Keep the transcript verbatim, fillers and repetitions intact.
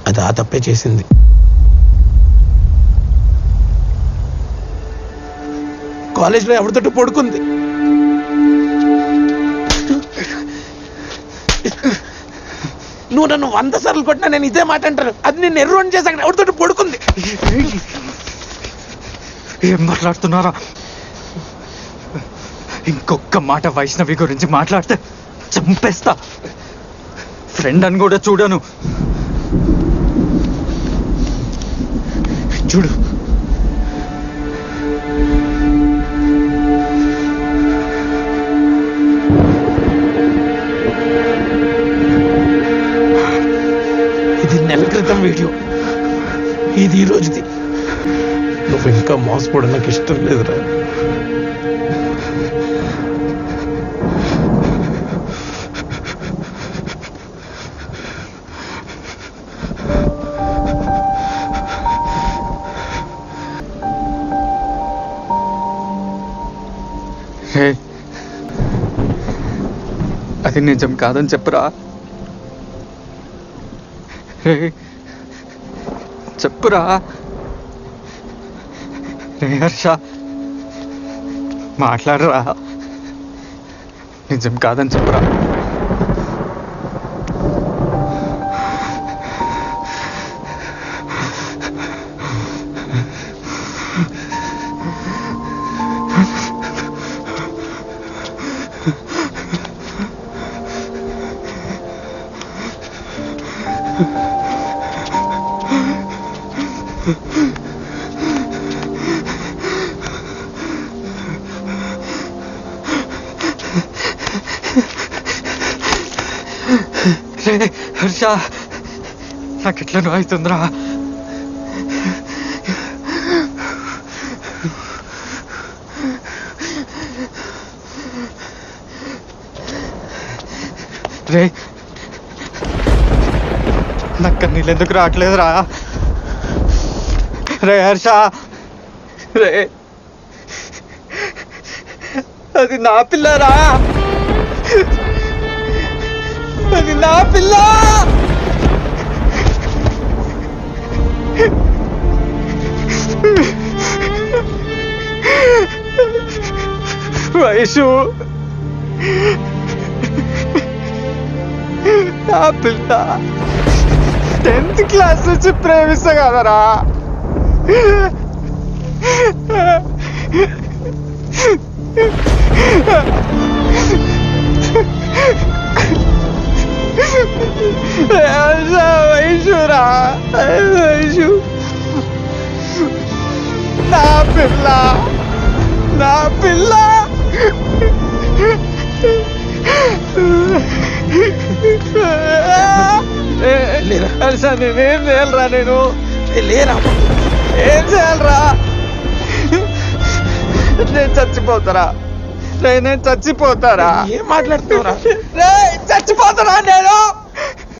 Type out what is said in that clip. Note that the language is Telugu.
అది ఆ తప్పే చేసింది. కాలేజ్లో ఎవరితోటి పడుకుంది. నువ్వు నన్ను వంద సార్లు కొట్టినా నేను ఇదే మాట అంటాను. అది నేను ఎర్రోని చేశాక ఎవరితోటి పడుకుంది. ఏం మాట్లాడుతున్నారా? ఇంకొక మాట వైష్ణవి గురించి మాట్లాడితే చంపేస్తా. ఫ్రెండ్ అని కూడా చూడను. చూడు, ఇది నెల క్రితం వీడియో, ఇది ఈ రోజుది. నువ్వు ఇంకా మోసపోవడం నాకు ఇష్టం లేదురా. అది నిజం కాదని చెప్పురా. చెప్పురా. రే హర్ష, మాట్లాడరా. నిజం కాదని చెప్పురా. రే హర్ష, నాకు ఎట్లనో అవుతుందిరా. రే నాకు నీళ్ళు ఎందుకు రావట్లేదురా? రే హర్ష, రే అది నా పిల్లరా, అది నా పిల్ల. వైషు నా పిల్ల. టెన్త్ క్లాస్ నుంచి ప్రేమిస్తా కదరా. వైషురా, వైషు నా పిల్ల, నా పిల్ల. నేనేం చేయాలరా? నేను లేరా? ఏం చేయాలరా? నేను చచ్చిపోతారా? నేను చచ్చిపోతారా? ఏం మాట్లాడుతున్నారా? చచ్చిపోతారా నేను?